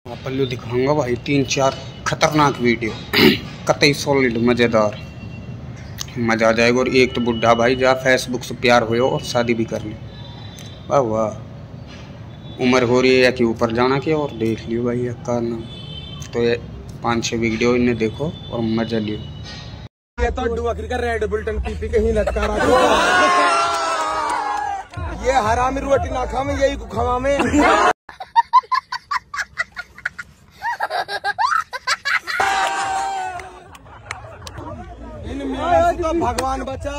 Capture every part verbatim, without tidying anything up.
पल्लू दिखाऊंगा भाई तीन चार खतरनाक वीडियो कतई सॉलिड मज़ेदार, मज़ा आ जाएगा। और एक तो बुढ़ा भाई जा फेसबुक से प्यार हो और शादी भी कर ले, वाह वाह, उम्र हो रही है या कि ऊपर जाना के और देख लियो भाई एक का नाम। तो ये पाँच छः वीडियो इन्हें देखो और मजा लियो। ये तो डुआकरी का रेड बुलेटिन पी पी कहीं लटका रहा ये हरामी रोटी ना खा में यही को खवा में तो भगवान बचा।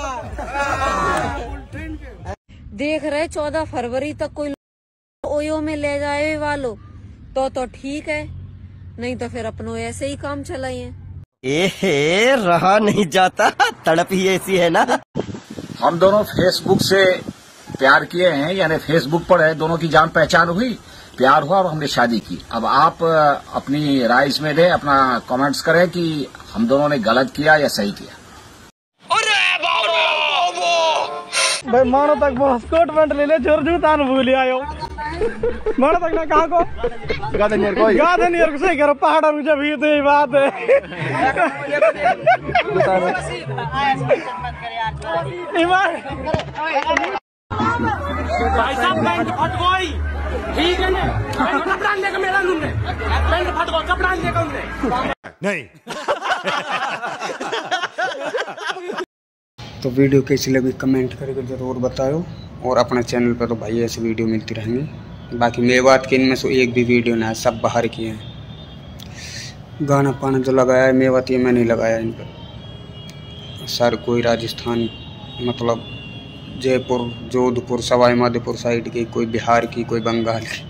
देख रहे चौदह फरवरी तक कोई ओयो में ले जाए वालो तो तो ठीक है, नहीं तो फिर अपनों ऐसे ही काम चलाइए। एहे रहा नहीं जाता, तड़प ही ऐसी है ना। हम दोनों फेसबुक से प्यार किए हैं, यानी फेसबुक पर है, दोनों की जान पहचान हुई, प्यार हुआ और हमने शादी की। अब आप अपनी राय इसमें दें, अपना कमेंट्स करें कि हम दोनों ने गलत किया या सही किया। भाई मानो तक बस कोट पैंट ले ले, जोर जूता न भूल आयो मानो तक ना कहा को गाधनियर को गाधनियर को सही करो, पहाड़ में जब ये तो ये बात है। भाई साहब पैंट फट गई, ठीक है ना, कपड़ा लेकर मेरा लून ने पैंट फट गई, कपड़ा लेकर उन्हें नहीं। तो वीडियो कैसी लगी कमेंट करके ज़रूर बताओ, और अपने चैनल पर तो भाई ऐसी वीडियो मिलती रहेंगी। बाकी मेवात के इनमें से एक भी वीडियो ना है, सब बाहर किए हैं। गाना पाना जो लगाया है मेवात ये मैं नहीं लगाया इन पर। सर कोई राजस्थान मतलब जयपुर जोधपुर सवाई माधोपुर साइड की, कोई बिहार की, कोई बंगाल की।